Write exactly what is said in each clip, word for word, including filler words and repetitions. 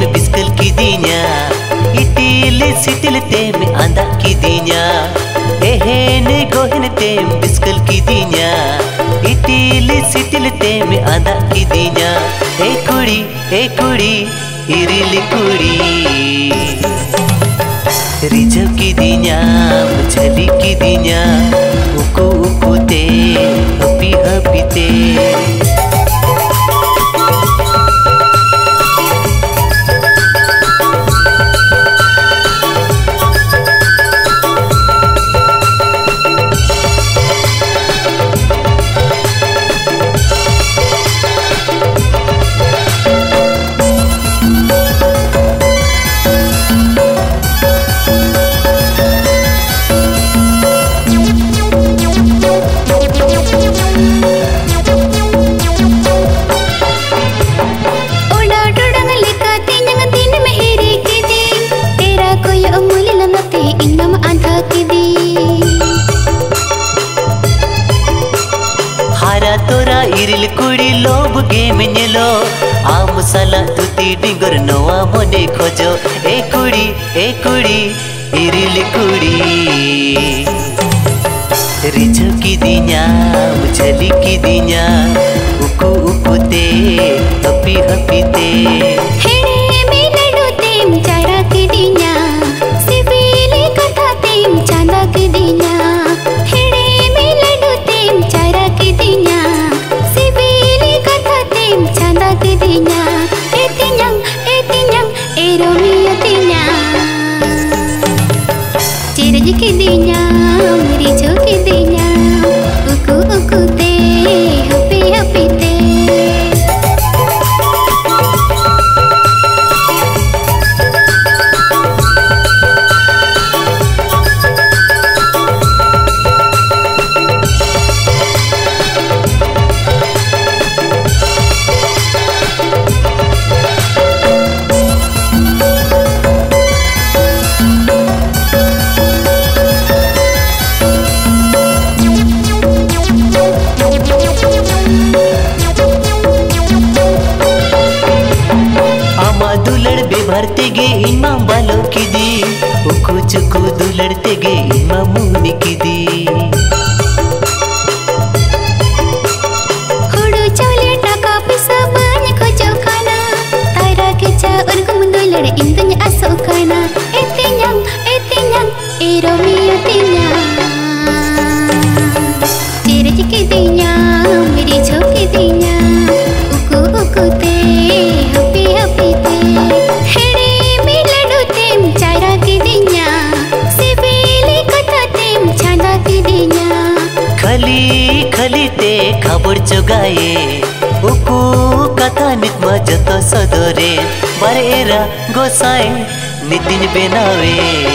biskal kidinya, itil sitil tem anda kidinya. Ehene gohen tem biskal kidinya, itil sitil tem anda kidinya. Hey kudi, hey kudi, iril kudi. Rijab kidinya, mujali kidinya, uku uku te, happy happy te. तोरा इरिल कुड़ी lobe game नेलो आम साला तुती डिंगर नवा मने खोजो ए कुड़ी ए कुड़ी इरिल कुड़ी रिझो की दिन्या मुझली की दिन्या उकु उकु ते हपी हपी ते हेड़े में लडो तेम चारा की दिन्या सिविले कथा तेम चांदा की दिन्या हेड़े में लडो तेम चारा की दिन्या kidinya, etinyang, etinyang, eromia tinya. Ciraji kidinya, merijo kidinya, uku uku te, happy happy te. भरते गे इमा बालो की दी उकु चुकु दुलड़ते गे इमा मुनी की दी हुडू चौले टाका पैसा banyak खोजो खाना तारा केचा उनको मुंदुलड़ इंतुnya असो खाना etinyang etinyang eromia tinya ciraji kidinya merijo kidinya uku uku te happy happy te खली खली ते खबर जोगाए उकु कथा नित्मा जतो सदरे बरेरा गोसाई नितिन बेनावे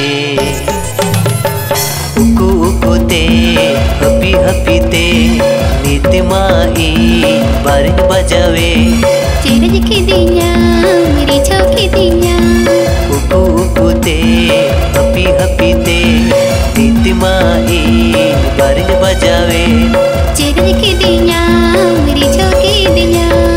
उकु उकु ते हपी हपी ते नितिमाई बारिन बजावे चिरज किदिnya मेरी छोकी दिnya उकु उकु ते हपी हपी ते नितिमाई बारिन बजावे चिरज किदिnya मेरी छोकी दिnya।